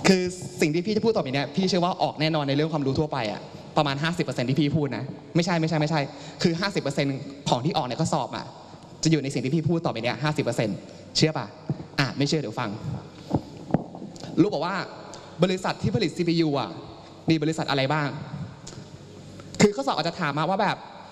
คือสิ่งที่พี่จะพูดต่อไปเนี่ยพี่เชื่อว่าออกแน่นอนในเรื่องความรู้ทั่วไปอะประมาณ 50% ที่พี่พูดนะไม่ใช่คือ 50% ของที่ออกในข้อสอบอะจะอยู่ในสิ่งที่พี่พูดต่อไปเนี่ย 50% เชื่อป่ะไม่เชื่อเดี๋ยวฟังรู้บอกว่าบริษัทที่ผลิต CPU อะมีบริษัทอะไรบ้างคือข้อสอบอาจจะถามมาว่าแบบ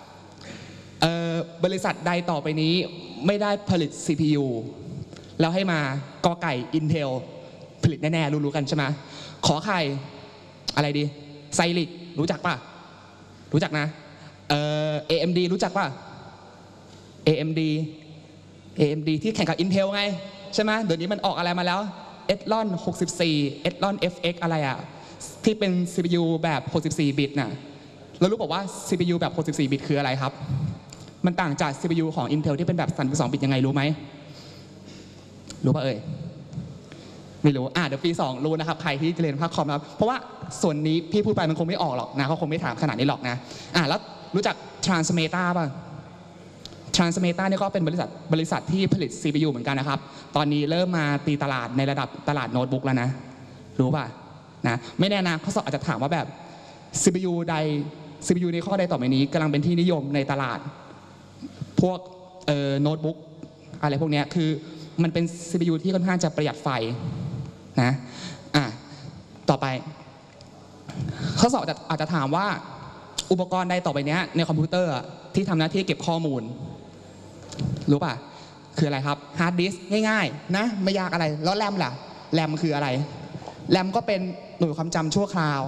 บริษัทใดต่อไปนี้ไม่ได้ผลิต CPU แล้วให้มากอไก่ Intel ผลิตแน่ๆรู้กันใช่ไหมขอไข่อะไรดีไซริกรู้จักป่ะรู้จักนะAMD รู้จักป่ะ AMD ที่แข่งกับ Intel ไงใช่ไหมเดี๋ยวนี้มันออกอะไรมาแล้ว Athlon 64 Athlon FX อะไรอะที่เป็น CPU แบบ64 บิตน่ะเรารู้บอกว่า CPU แบบ64 บิตคืออะไรครับมันต่างจาก CPU ของ Intel ที่เป็นแบบ32 บิตยังไงรู้ไหมรู้ป่ะไม่รู้เดี๋ยวปี 2รู้นะครับใครที่เรียนภาคคอมนะครับเพราะว่าส่วนนี้พี่พูดไปมันคงไม่ออกหรอกนะเขาคงไม่ถามขนาดนี้หรอกนะแล้วรู้จัก Transmeta ป่ะ Transmeta นี่ก็เป็นบริษัทที่ผลิต CPU เหมือนกันนะครับตอนนี้เริ่มมาตีตลาดในระดับตลาดโน้ตบุ๊กแล้วนะรู้ป่ะนะไม่แน่นะข้อสอบอาจจะถามว่าแบบ CPU ในข้อใดต่อไปนี้กำลังเป็นที่นิยมในตลาดพวกโน้ตบุ๊กอะไรพวกนี้คือมันเป็น CPU ที่ค่อนข้างจะประหยัดไฟนะต่อไปข้อสอบอาจจะถามว่าอุปกรณ์ใดต่อไปนี้ในคอมพิวเตอร์ที่ทำหน้าที่เก็บข้อมูลรู้ป่ะคืออะไรครับฮาร์ดดิสก์ง่ายๆนะไม่ยากอะไรแล้วแรมล่ะแรมคืออะไรแรมก็เป็นหน่วยความจำชั่วคราว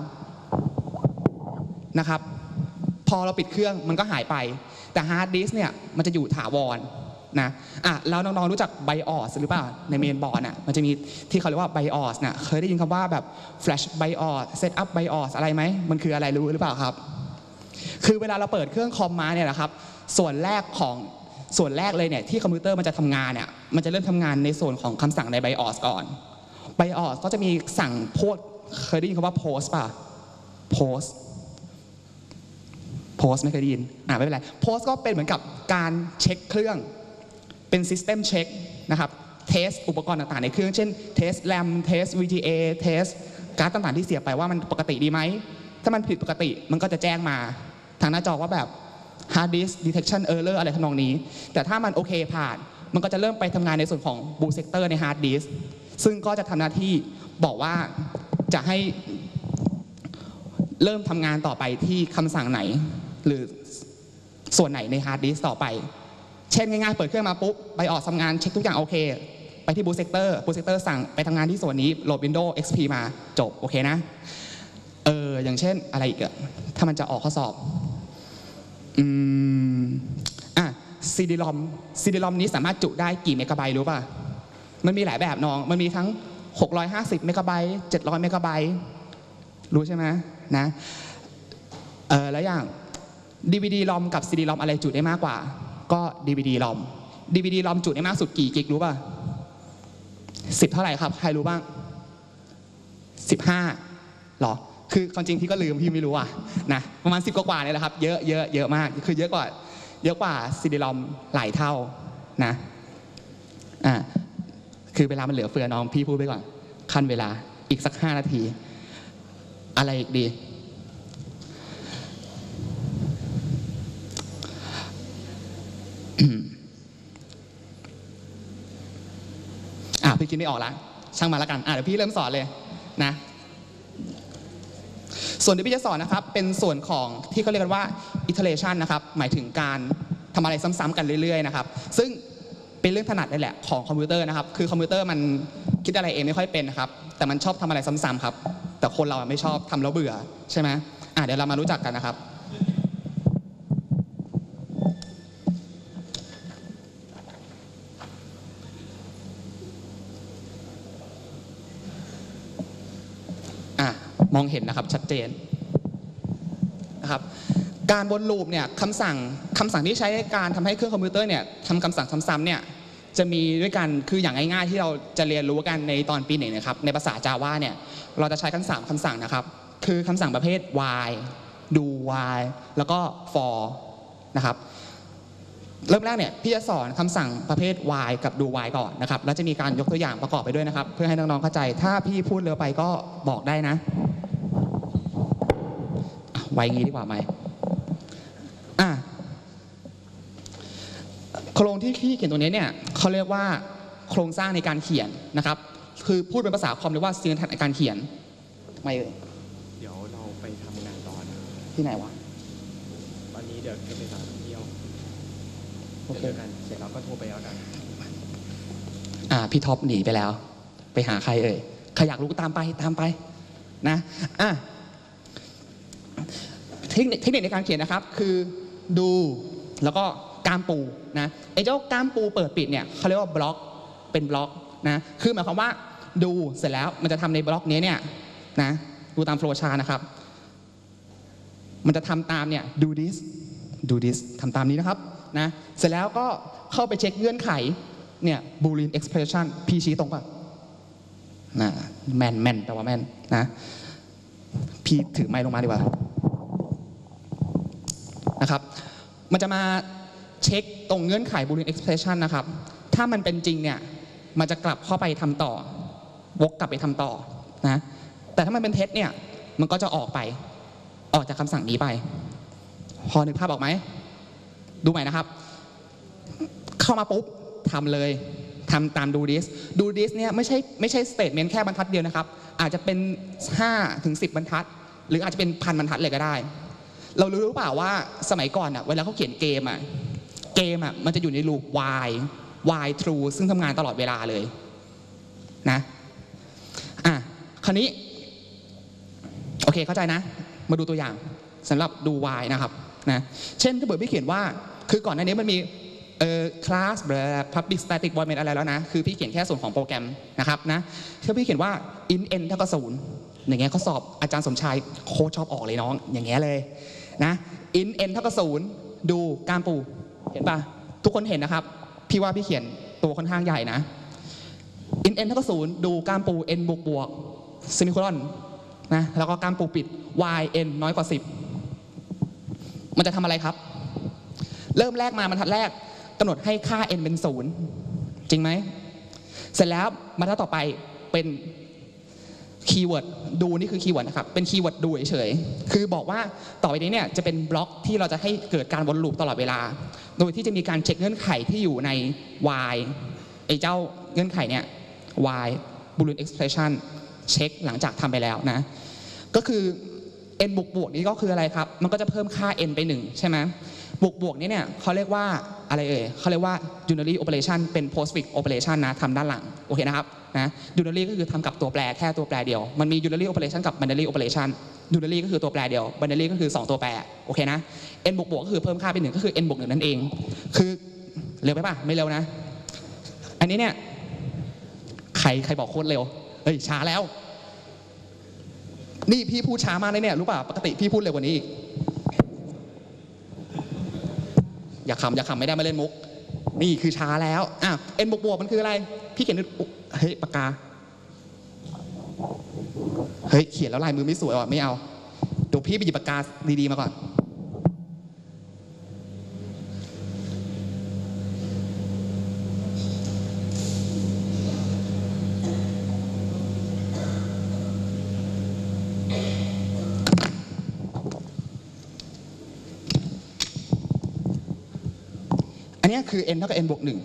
นะครับพอเราปิดเครื่องมันก็หายไปแต่ฮาร์ดดิสก์เนี่ยมันจะอยู่ถาวรนะแล้วน้องๆรู้จัก BIOS หรือเปล่าในเมนบอร์ดมันจะมีที่เขาเรียกว่า BIOS เคยได้ยินคำว่าแบบ Flash BIOS Setup BIOS อะไรไหมมันคืออะไรรู้หรือเปล่าครับคือเวลาเราเปิดเครื่องคอมมาเนี่ยนะครับส่วนแรกเลยเนี่ยที่คอมพิวเตอร์มันจะทำงานเนี่ยมันจะเริ่มทำงานในส่วนของคำสั่งใน BIOS ก่อน BIOS ก็จะมีสั่งโพสเคยได้ยินคำว่า post ป่ะ post ไม่เคยได้ยินไม่เป็นไร post ก็เป็นเหมือนกับการเช็คเครื่องเป็น system check นะครับเทสอุปกรณ์ต่างๆในเครื่องเช่นเทส RAM เทส VGA เทสการ์ดต่างๆที่เสียบไปว่ามันปกติดีไหมถ้ามันผิดปกติมันก็จะแจ้งมาทางหน้าจอว่าแบบ hard disk detection error อะไรทำนองนี้แต่ถ้ามันโอเคผ่านมันก็จะเริ่มไปทำงานในส่วนของ boot sector ใน hard disk ซึ่งก็จะทำหน้าที่บอกว่าจะให้เริ่มทำงานต่อไปที่คำสั่งไหนหรือส่วนไหนใน hard disk ต่อไปเช่นง่ายๆเปิดเครื่องมาปุ๊บไปออกทำงานเช็คทุกอย่างโอเคไปที่ boot sector สั่งไปทำงานที่ส่วนนี้โหลด Windows XP มาจบโอเคนะอย่างเช่นอะไรอีกถ้ามันจะออกข้อสอบCD-ROM นี้สามารถจุได้กี่เมกะไบต์รู้ป่ะมันมีหลายแบบน้องมันมีทั้ง650เมกะไบต์700เมกะไบต์รู้ใช่ไหมนะแล้วอย่าง DVD-ROM กับ CD-ROM อะไรจุได้มากกว่าก็ DVD-ROM จุได้มากสุดกี่กิกรู้ป่ะ10เท่าไหร่ครับใครรู้บ้าง15หรอคือความจริงพี่ก็ลืมพี่ไม่รู้นะประมาณ10กว่าเนี่ยแหละครับเยอะมากคือเยอะกว่า CD-ROM หลายเท่านะคือเวลามันเหลือเฟือน้องพี่พูดไปก่อนขั้นเวลาอีกสัก5นาทีอะไรอีกดีพี่คิดไม่ออกแล้วช่างมาแล้วกันเดี๋ยวพี่เริ่มสอนเลยนะส่วนที่พี่จะสอนนะครับเป็นส่วนของที่เขาเรียกกันว่า iteration นะครับหมายถึงการทำอะไรซ้ำๆกันเรื่อยๆนะครับซึ่งเป็นเรื่องถนัดเลยแหละของคอมพิวเตอร์นะครับคือคอมพิวเตอร์มันคิดอะไรเองไม่ค่อยเป็นนะครับแต่มันชอบทำอะไรซ้ำๆครับแต่คนเราไม่ชอบทำแล้วเบื่อใช่ไหมเดี๋ยวเรามารู้จักกันนะครับมองเห็นนะครับชัดเจนนะครับการวนลูปเนี่ยคำสั่งที่ใช้ในการทำให้เครื่องคอมพิวเตอร์เนี่ยทำคำสั่งซ้ำๆเนี่ยจะมีด้วยกันคืออย่างง่ายๆที่เราจะเรียนรู้กันในตอนปี 1นะครับในภาษา Java เนี่ยเราจะใช้กัน3คำสั่งนะครับคือคำสั่งประเภท while do while แล้วก็ for นะครับเริ่มแรกเนี่ยพี่จะสอนคำสั่งประเภท while กับ do while ก่อนนะครับแล้วจะมีการยกตัวอย่างประกอบไปด้วยนะครับเพื่อให้น้องๆเข้าใจถ้าพี่พูดเร็วไปก็บอกได้นะไว้งี้ดีกว่าไหมโครงที่พี่เขียนตรงนี้เนี่ยเขาเรียกว่าโครงสร้างในการเขียนนะครับคือพูดเป็นภาษาคอมเรียกว่า syntax ในการเขียนไม่เลยเดี๋ยวเราไปทำงานต่อนะที่ไหนวะตอนนี้เดี๋ยวจะไปเที่ยวโอเคกันเสร็จแล้วก็โทรไปแล้วกันพี่ท็อปหนีไปแล้วไปหาใครใครอยากรู้ตามไปนะเทคนิคในการเขียนนะครับคือดูแล้วก็ก้ามปูนะไอ้เจ้าก้ามปูเปิดปิดเนี่ยเขาเรียกว่าบล็อกเป็นบล็อกนะคือหมายความว่าดูเสร็จแล้วมันจะทำในบล็อกนี้เนี่ยนะดูตามโฟล์ชาร์ตนะครับมันจะทำตามเนี่ยdo this ทำตามนี้นะครับนะเสร็จแล้วก็เข้าไปเช็คเงื่อนไขเนี่ย boolean expression พี่ชี้ตรงป่ะนะแม่นแปลว่าแม่นนะพี่ถือไมค์ลงมาดีกว่านะครับมันจะมาเช็คตรงเงื่อนไข boolean expression นะครับถ้ามันเป็นจริงเนี่ยมันจะกลับเข้าไปทำต่อวกกลับไปทำต่อนะแต่ถ้ามันเป็นเท็จเนี่ยมันก็จะออกจากคำสั่งนี้ไปพอนึกภาพออกไหมดูใหม่นะครับเข้ามาปุ๊บทำเลยทำตาม do this เนี่ยไม่ใช่ statement แค่บรรทัดเดียวนะครับอาจจะเป็น5 ถึง 10 บรรทัดหรืออาจจะเป็น1,000 บรรทัดเลยก็ได้เรารู้หรือเปล่าว่าสมัยก่อนเวลาเขาเขียนเกมมันจะอยู่ในลูป while true ซึ่งทำงานตลอดเวลาเลยนะคราวนี้โอเคเข้าใจนะมาดูตัวอย่างสำหรับดู while นะครับนะเช่นถ้าเกิดพี่เขียนว่าคือก่อนหน้านี้มันมีclass public static void main อะไรแล้วนะคือพี่เขียนแค่ส่วนของโปรแกรมนะครับนะถ้าพี่เขียนว่า int n เท่ากับ0อย่างเงี้ยเขาสอบอาจารย์สมชายโค้ชชอบออกเลยน้องอย่างเงี้ยเลยนะ int n เท่ากับ0ดูก้ามปูเห็นป่ะทุกคนเห็นนะครับพี่ว่าพี่เขียนตัวค่อนข้างใหญ่นะ int n เท่ากับ0ดูก้ามปู n บวกsemicolon นะแล้วก็ก้ามปูปิด y n น้อยกว่า10มันจะทำอะไรครับเริ่มแรกมาบรรทัดแรกกำหนดให้ค่า n เป็น0จริงไหมเสร็จแล้วบรรทัดต่อไปเป็นคีย์เวิร์ดดูนี่คือคีย์เวิร์ดนะครับเป็นคีย์เวิร์ดดูเฉยๆคือบอกว่าต่อไปนี้เนี่ยจะเป็นบล็อกที่เราจะให้เกิดการวนลูปตลอดเวลาโดยที่จะมีการเช็คเงื่อนไขที่อยู่ใน while ไอ้เจ้าเงื่อนไขเนี่ย while boolean expression เช็คหลังจากทำไปแล้วนะก็คือ n บวกนี้ก็คืออะไรครับมันก็จะเพิ่มค่า n ไป1ใช่ไหมบวกนี้เนี่ยเขาเรียกว่าอะไรเขาเรียกว่า unary operation เป็น postfix operation นะทำด้านหลังโอเคนะครับนะ unary ก็คือทำกับตัวแปรแค่ตัวแปรเดียวมันมี unary operation กับ binary operation unary ก็คือตัวแปรเดียว binary ก็คือ2ตัวแปรโอเคนะ n บวกก็คือเพิ่มค่าไป1ก็คือ n บวก1นั่นเองคือเร็วไปป่ะไม่เร็วนะอันนี้เนี่ยใครบอกโคตรเร็วเฮ้ยช้าแล้วนี่พี่พูดช้ามากเลยเนี่ยรู้ป่ะปกติพี่พูดเร็วกว่านี้อีกอย่าขำไม่ได้มาเล่นมุกนี่คือช้าแล้วn บวกมันคืออะไรพี่เขียนเฮ้ยปากกาเฮ้ยเขียนแล้วลายมือไม่สวยอ่ะไม่เอาเดี๋ยวพี่ไปหยิบปากกาดีๆมาก่อนอันนี้คือ n เท่ากับ n บวก1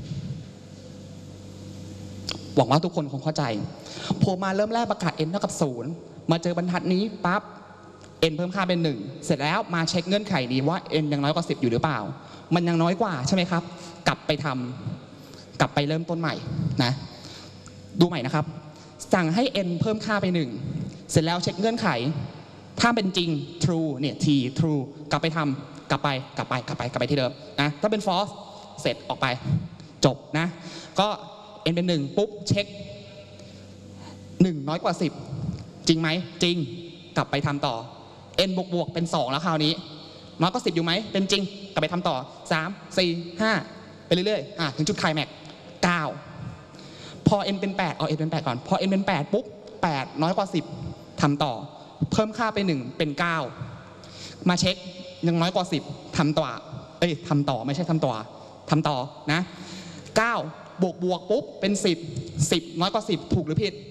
หวังว่าทุกคนคงเข้าใจผมมาเริ่มแรกประกาศ n เท่ากับ0มาเจอบรรทัดนี้ปั๊บ n เพิ่มค่าเป็น1เสร็จแล้วมาเช็คเงื่อนไขนี้ว่า n ยังน้อยกว่า10อยู่หรือเปล่ามันยังน้อยกว่าใช่ไหมครับกลับไปเริ่มต้นใหม่นะดูใหม่นะครับสั่งให้ n เพิ่มค่าไป1เสร็จแล้วเช็คเงื่อนไขถ้าเป็นจริง true เนี่ย t true กลับไปที่เดิมนะถ้าเป็น false เสร็จออกไปจบนะก็ n เป็น1ปุ๊บเช็ค1น้อยกว่า10จริงไหมจริงกลับไปทำต่อ n บวกเป็น2แล้วคราวนี้น้อยกว่า10อยู่ไหมเป็นจริงกลับไปทำต่อ3 4 5ไปเรื่อยๆถึงจุดไคลแม็กซ์9พอ n เป็น8เอา n เป็น8ก่อนพอ n เป็น8ปุ๊บ8น้อยกว่า10ทำต่อเพิ่มค่าไป1เป็น9มาเช็คยังน้อยกว่า10ทำต่อทำต่อไม่ใช่ทำต่อนะ9บวกปุ๊บเป็น10 10น้อยกว่า10ถูกหรือผิด